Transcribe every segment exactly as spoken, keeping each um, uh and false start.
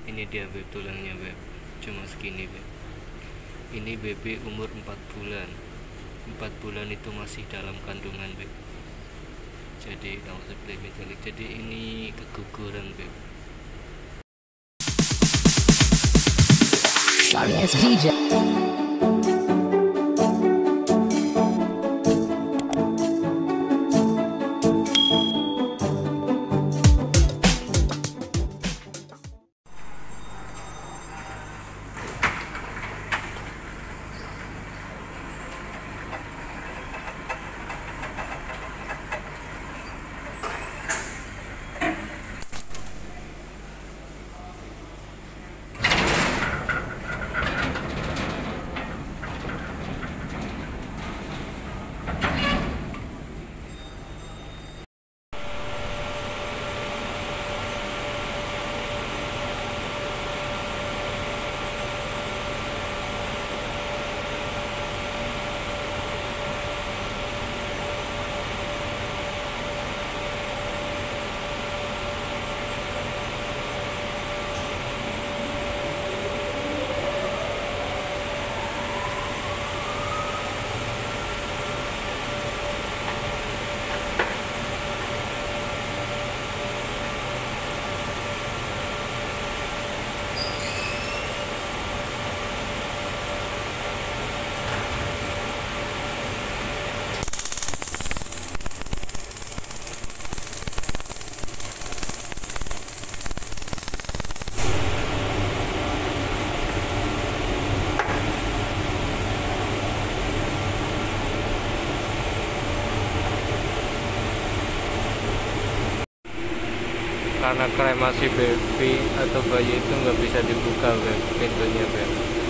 Ini dia beb tulangnya beb, cuma segini beb. Ini baby umur empat bulan. Empat bulan itu masih dalam kandungan beb. Jadi jadi ini keguguran beb. Sorry, it's D J. Karena kremasi baby atau bayi itu nggak bisa dibuka beb, pintunya beb,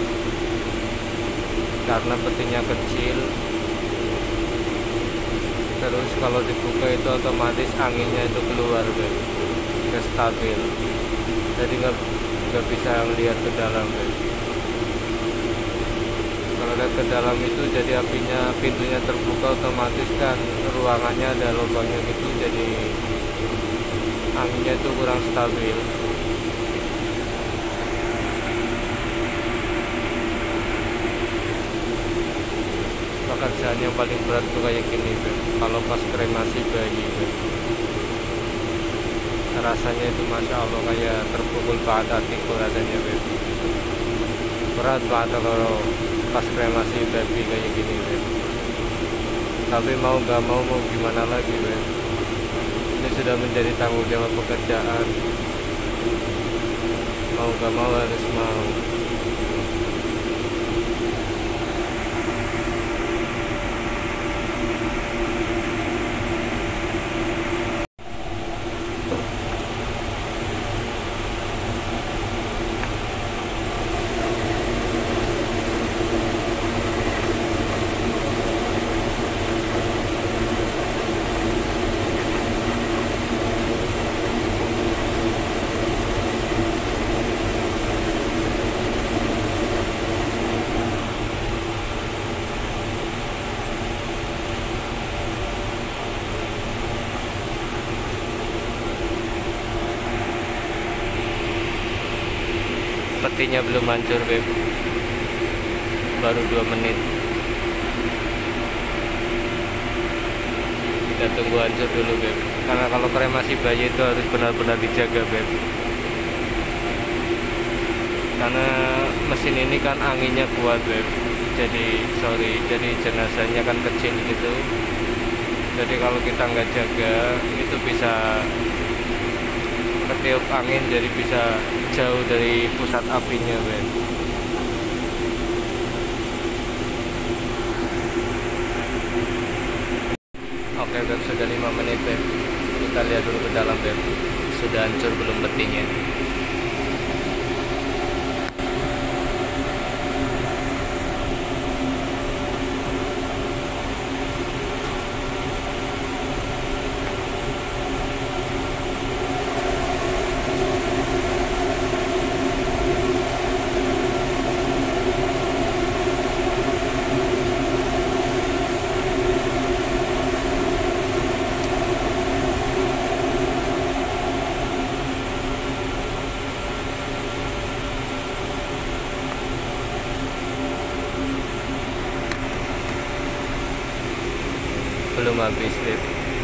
karena petinya kecil. Terus kalau dibuka itu otomatis anginnya itu keluar beb, nggak stabil, jadi nggak nggak bisa lihat ke dalam beb. Kalau lihat ke dalam itu jadi apinya, pintunya terbuka otomatis kan ruangannya ada lubangnya gitu, jadi anginnya itu kurang stabil. Pekerjaan yang paling berat tuh kayak gini beb, kalau pas kremasi bayi beb. Rasanya itu masya Allah kayak terpukul banget hatiku rasanya beb. Berat banget kalau pas kremasi baby kayak gini beb. Tapi mau gak mau mau gimana lagi beb, ini sudah menjadi tanggung jawab pekerjaan, mau gak mau harus mau. Petinya belum hancur beb, baru dua menit. Kita tunggu hancur dulu beb, karena kalau kremasi bayi itu harus benar-benar dijaga beb, karena mesin ini kan anginnya kuat beb. Jadi sorry, jadi jenazahnya kan kecil gitu, jadi kalau kita nggak jaga itu bisa ketiup angin, jadi bisa jauh dari pusat apinya beb. Oke beb, sudah lima menit beb, kita lihat dulu ke dalam beb, sudah hancur belum petinya. belum habis, Beb.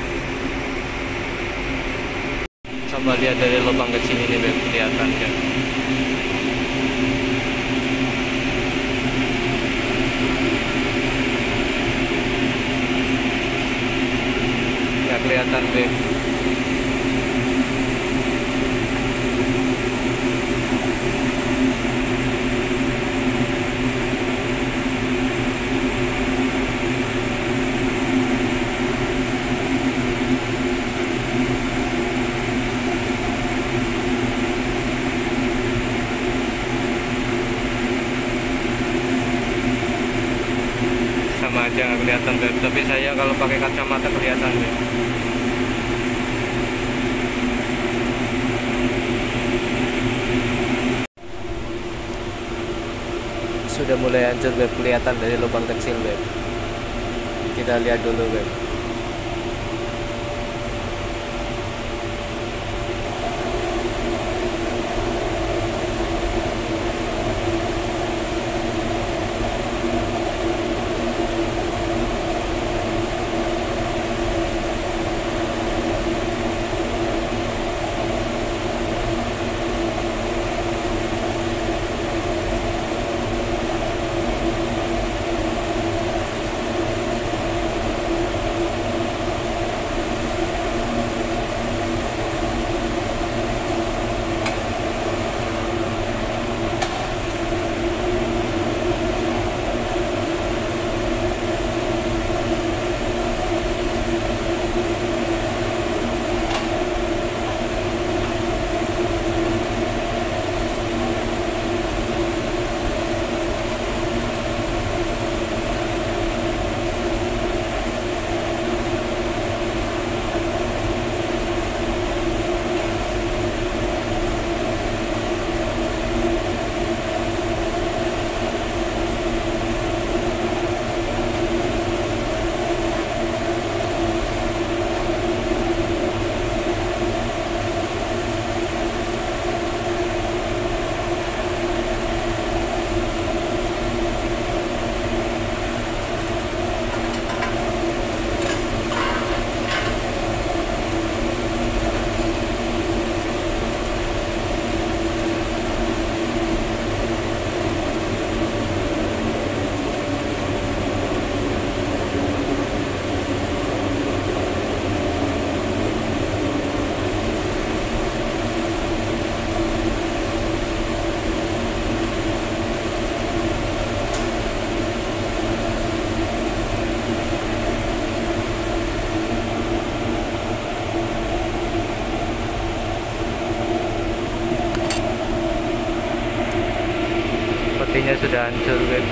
Coba lihat dari lubang kecil ini, Beb, kelihatan kan? Nggak kelihatan, Beb. Sama aja nggak kelihatan, Beb. Tapi saya kalau pakai kacamata kelihatan, Beb. Sudah mulai hancur, Beb, kelihatan dari lubang kecil, Beb. Kita lihat dulu, Beb. Petinya sudah hancur, Beb.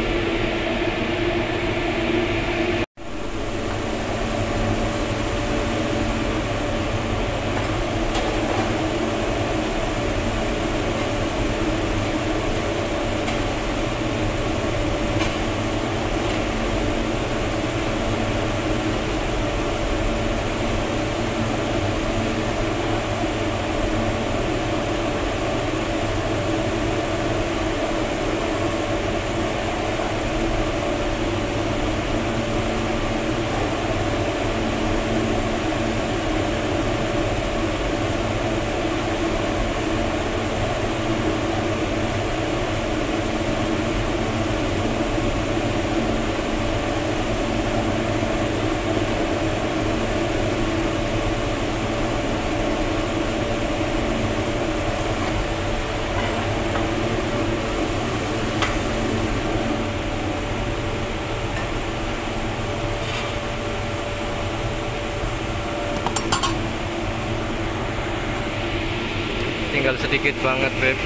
Tinggal sedikit banget, Beb.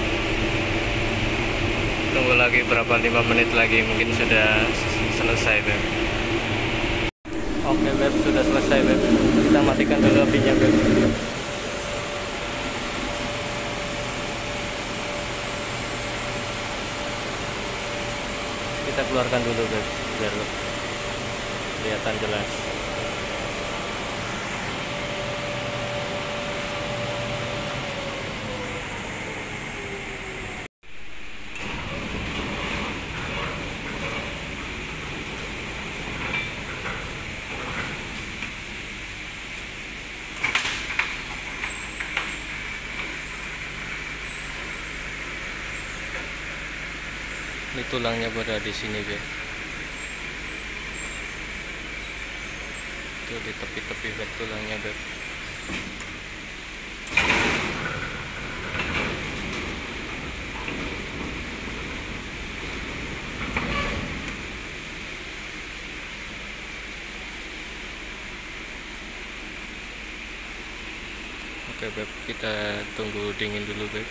Tunggu lagi berapa, lima menit lagi mungkin sudah selesai, Beb. Oke, Beb, sudah selesai, Beb. Kita matikan dulu apinya, Beb. Kita keluarkan dulu, Beb, biar kelihatan jelas. Ini tulangnya pada di sini, Beb. Tuh di tepi-tepi, Beb, tulangnya, Beb. Oke, Beb, kita tunggu dingin dulu, Beb.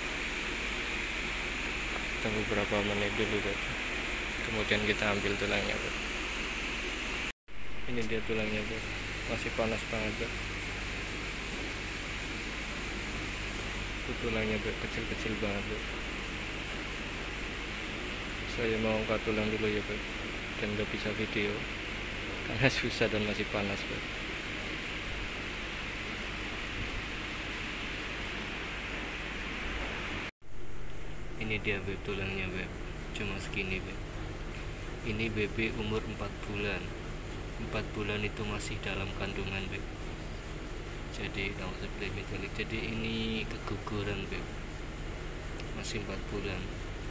Tunggu berapa menit dulu, Beb. Kemudian kita ambil tulangnya, Beb. Ini dia tulangnya, Beb. Masih panas banget, Beb. Itu tulangnya, Beb, kecil-kecil banget, Beb. Saya mau angkat tulang dulu ya, Beb. Dan nggak bisa video karena susah dan masih panas, Beb. Ini dia, Beb, tulangnya, Beb. Cuma segini, Beb. Ini baby umur empat bulan. empat bulan itu masih dalam kandungan, Beb. Jadi metalik. Jadi ini keguguran, Beb. Masih empat bulan.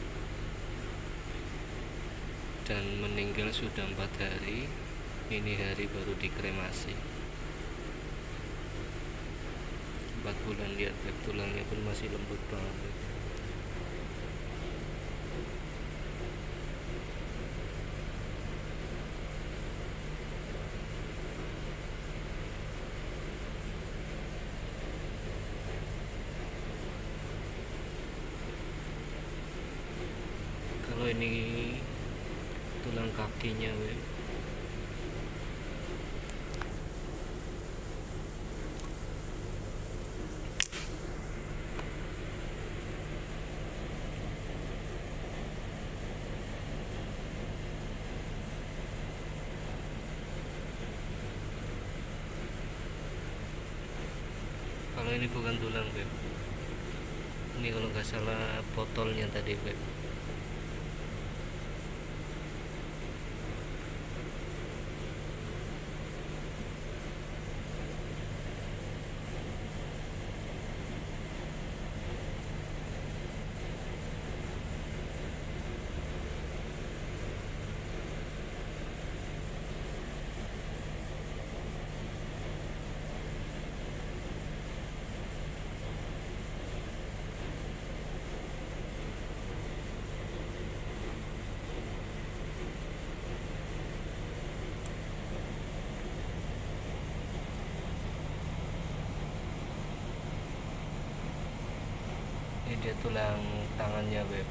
Dan meninggal sudah empat hari. Ini hari baru dikremasi. empat bulan, lihat, Beb, tulangnya pun masih lembut banget, Beb. Kalau ini tulang kakinya, Beb. Kalau ini bukan tulang, Beb. Ini kalau nggak salah botolnya tadi, Beb. Ini dia tulang tangannya, Beb.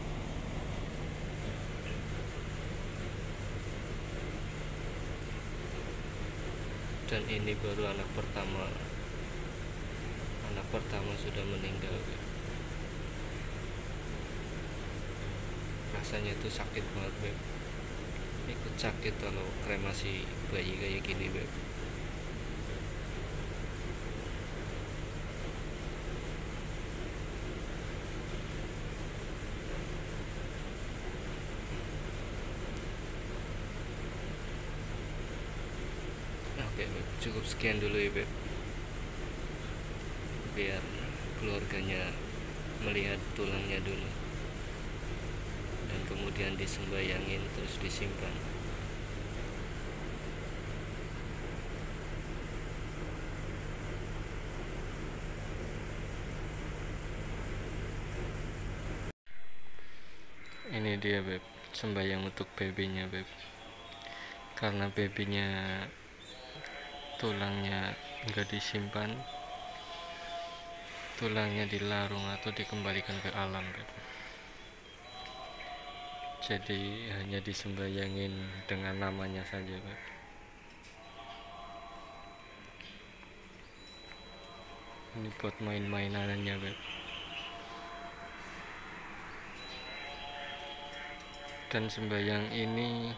Dan ini baru anak pertama. Anak pertama sudah meninggal, Beb. Rasanya itu sakit banget, Beb. Ikut sakit kalau kremasi bayi kayak gini, Beb. Oke, Beb, cukup sekian dulu ya, Beb. Biar keluarganya melihat tulangnya dulu. Dan kemudian disembayangin terus disimpan. Ini dia, Beb, sembayang untuk babynya, Beb. Karena babynya tulangnya enggak disimpan, tulangnya dilarung atau dikembalikan ke alam, Beb. Jadi hanya disembayangin dengan namanya saja, Beb. Ini buat main-mainannya, Beb. Dan sembayang ini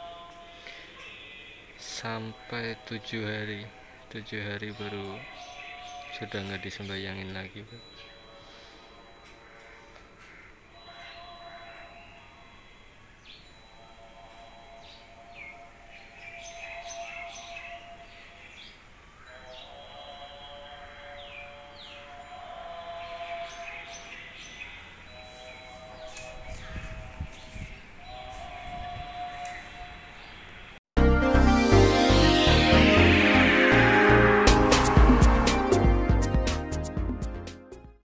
sampai tujuh hari tujuh hari baru sudah nggak disembayangin lagi, Beb.